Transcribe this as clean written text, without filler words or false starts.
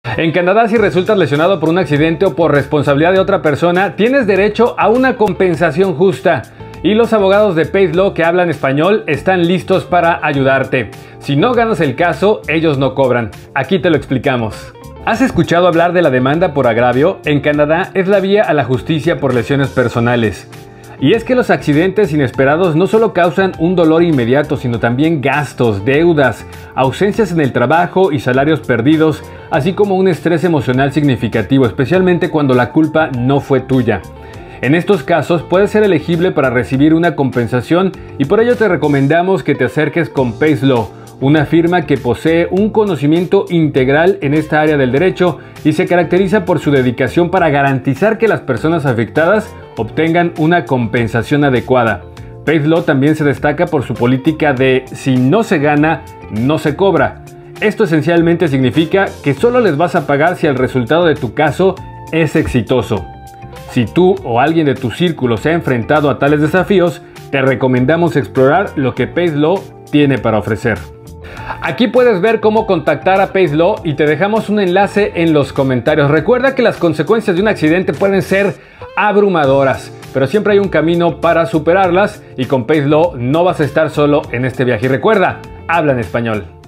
En Canadá, si resultas lesionado por un accidente o por responsabilidad de otra persona, tienes derecho a una compensación justa. Y los abogados de Pace Law que hablan español están listos para ayudarte. Si no ganas el caso, ellos no cobran. Aquí te lo explicamos. ¿Has escuchado hablar de la demanda por agravio? En Canadá es la vía a la justicia por lesiones personales. Y es que los accidentes inesperados no solo causan un dolor inmediato, sino también gastos, deudas, ausencias en el trabajo y salarios perdidos, así como un estrés emocional significativo, especialmente cuando la culpa no fue tuya. En estos casos puedes ser elegible para recibir una compensación y por ello te recomendamos que te acerques con Pace Law, una firma que posee un conocimiento integral en esta área del derecho y se caracteriza por su dedicación para garantizar que las personas afectadas obtengan una compensación adecuada. Pace Law también se destaca por su política de si no se gana, no se cobra. Esto esencialmente significa que solo les vas a pagar si el resultado de tu caso es exitoso. Si tú o alguien de tu círculo se ha enfrentado a tales desafíos, te recomendamos explorar lo que Pace Law tiene para ofrecer. Aquí puedes ver cómo contactar a Pace Law y te dejamos un enlace en los comentarios. Recuerda que las consecuencias de un accidente pueden ser abrumadoras, pero siempre hay un camino para superarlas y con Pace Law no vas a estar solo en este viaje. Y recuerda, habla en español.